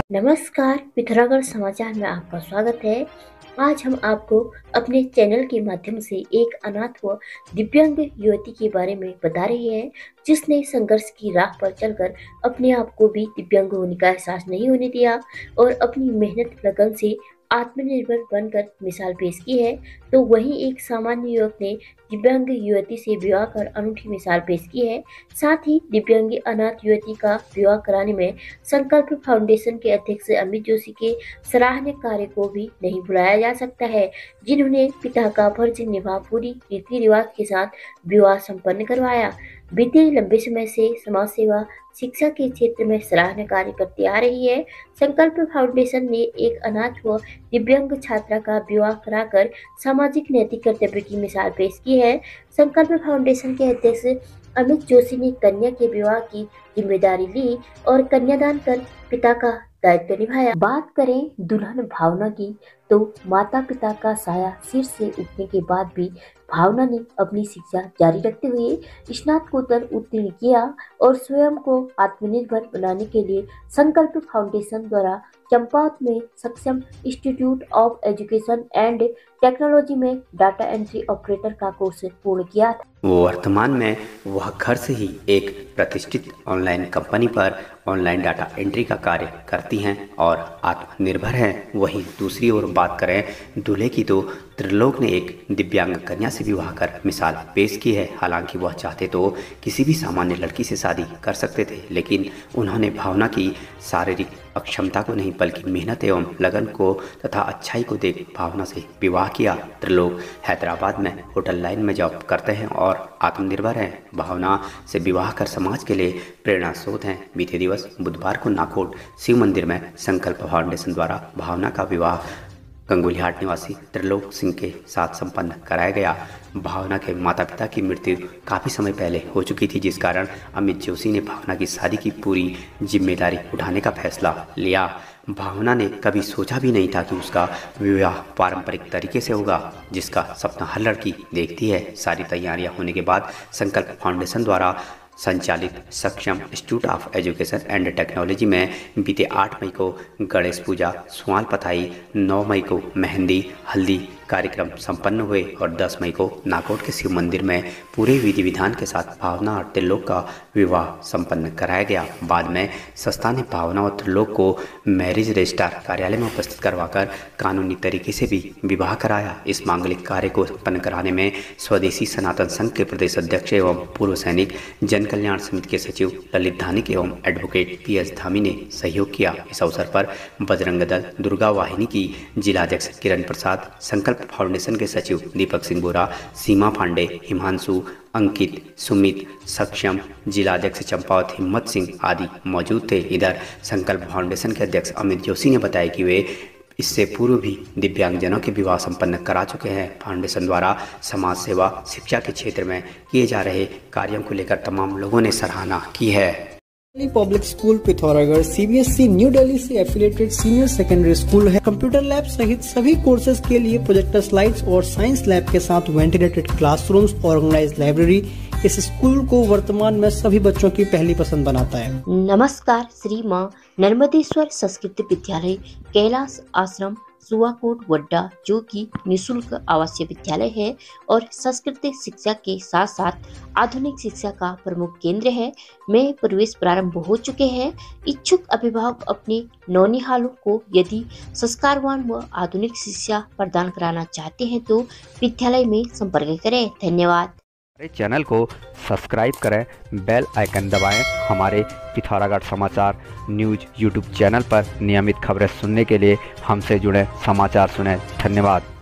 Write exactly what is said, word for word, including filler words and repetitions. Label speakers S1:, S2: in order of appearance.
S1: नमस्कार, पिथौरागढ़ समाचार में आपका स्वागत है। आज हम आपको अपने चैनल के माध्यम से एक अनाथ व दिव्यांग युवती के बारे में बता रहे हैं, जिसने संघर्ष की राह पर चलकर अपने आप को भी दिव्यांग होने का एहसास नहीं होने दिया और अपनी मेहनत लगन से आत्मनिर्भर बनकर मिसाल पेश की है। तो वहीं एक सामान्य युवक ने दिव्यांग युवती से विवाह कर अनूठी मिसाल पेश की है। साथ ही दिव्यांगी अनाथ युवती का विवाह कराने में संकल्प फाउंडेशन के अध्यक्ष अमित जोशी के सराहनीय कार्य को भी नहीं भुलाया जा सकता है, जिन्होंने पिता का फर्ज निभा पूरी रीति रिवाज के साथ विवाह संपन्न करवाया। बीते लंबे समय से समाज सेवा शिक्षा के क्षेत्र में सराहनीय कार्य करती आ रही है। संकल्प फाउंडेशन ने एक अनाथ व दिव्यांग छात्रा का विवाह कराकर सामाजिक नैतिक कर्तव्य की मिसाल पेश की है। संकल्प फाउंडेशन के अध्यक्ष अमित जोशी ने कन्या के विवाह की जिम्मेदारी ली और कन्यादान कर पिता का दायित्व निभाया। बात करें दुल्हन भावना की, तो माता पिता का साया सिर से उठने के बाद भी भावना ने अपनी शिक्षा जारी रखते हुए स्नातकोत्तर उत्तीर्ण किया और स्वयं को आत्मनिर्भर बनाने के लिए संकल्प फाउंडेशन द्वारा चंपावत में Saksham institute of education and technology में डाटा एंट्री ऑपरेटर का कोर्स पूर्ण किया था।
S2: वो वर्तमान में वह घर से ही एक प्रतिष्ठित ऑनलाइन कंपनी पर ऑनलाइन डाटा एंट्री का कार्य करती हैं और आत्मनिर्भर हैं। वहीं दूसरी ओर बात करें दूल्हे की, तो त्रिलोक ने एक दिव्यांग कन्या से विवाह कर मिसाल पेश की है। हालांकि वह चाहते तो किसी भी सामान्य लड़की से शादी कर सकते थे, लेकिन उन्होंने भावना की शारीरिक अक्षमता को नहीं बल्कि मेहनत एवं लगन को तथा अच्छाई को देख भावना से विवाह किया। त्रिलोक हैदराबाद में होटल लाइन में जॉब करते हैं और आत्मनिर्भर हैं। भावना से विवाह कर समाज के लिए प्रेरणा स्रोत हैं। बीते दिवस बुधवार को नाकोट शिव मंदिर में संकल्प फाउंडेशन द्वारा भावना का विवाह गंगुलीहाट निवासी त्रिलोक सिंह के साथ संपन्न कराया गया। भावना के माता पिता की मृत्यु काफ़ी समय पहले हो चुकी थी, जिस कारण अमित जोशी ने भावना की शादी की पूरी जिम्मेदारी उठाने का फैसला लिया। भावना ने कभी सोचा भी नहीं था कि उसका विवाह पारंपरिक तरीके से होगा, जिसका सपना हर लड़की देखती है। सारी तैयारियां होने के बाद संकल्प फाउंडेशन द्वारा संचालित Saksham institute of education and technology में बीते आठ मई को गणेश पूजा, स्वाल पथाई, नौ मई को मेहंदी हल्दी कार्यक्रम संपन्न हुए और दस मई को नाकोट के शिव मंदिर में पूरे विधि विधान के साथ भावना और त्रिलोक का विवाह संपन्न कराया गया। बाद में संस्था ने भावना और त्रिलोक को मैरिज रजिस्ट्रार कार्यालय में उपस्थित करवाकर कानूनी तरीके से भी विवाह कराया। इस मांगलिक कार्य को संपन्न कराने में स्वदेशी सनातन संघ के प्रदेश अध्यक्ष एवं पूर्व सैनिक जन कल्याण समिति के सचिव ललित धानिक एवं एडवोकेट पी एस धामी ने सहयोग किया। इस अवसर पर बजरंग दल दुर्गा वाहिनी की जिलाध्यक्ष किरण प्रसाद, संकल्प फाउंडेशन के सचिव दीपक सिंह बोरा, सीमा पांडे, हिमांशु, अंकित, सुमित, सक्षम जिलाध्यक्ष चंपावत हिम्मत सिंह आदि मौजूद थे। इधर संकल्प फाउंडेशन के अध्यक्ष अमित जोशी ने बताया कि वे इससे पूर्व भी दिव्यांगजनों के विवाह संपन्न करा चुके हैं। फाउंडेशन द्वारा समाज सेवा शिक्षा के क्षेत्र में किए जा रहे कार्यों को लेकर तमाम लोगों ने सराहना की है।
S3: Public school Pithoragarh C B S E new Delhi से एफिलिएटेड सीनियर सेकेंडरी स्कूल है। कंप्यूटर लैब सहित सभी कोर्सेज के लिए प्रोजेक्टर स्लाइड्स और साइंस लैब के साथ वेंटिलेटेड क्लासरूम्स, ऑर्गेनाइज्ड लाइब्रेरी इस स्कूल को वर्तमान में सभी बच्चों की पहली पसंद बनाता है।
S1: नमस्कार, श्री मां नर्मदेश्वर संस्कृत विद्यालय कैलाश आश्रम सुवाकोट वड्डा, जो कि निःशुल्क आवासीय विद्यालय है और संस्कृत शिक्षा के साथ साथ आधुनिक शिक्षा का प्रमुख केंद्र है, में प्रवेश प्रारंभ हो चुके हैं। इच्छुक अभिभावक अपने नौनिहालों को यदि संस्कारवान व आधुनिक शिक्षा प्रदान कराना चाहते हैं तो विद्यालय में संपर्क करें। धन्यवाद।
S2: हमारे चैनल को सब्सक्राइब करें, बेल आइकन दबाएं। हमारे पिथौरागढ़ समाचार न्यूज यूट्यूब चैनल पर नियमित खबरें सुनने के लिए हमसे जुड़े समाचार सुनें। धन्यवाद।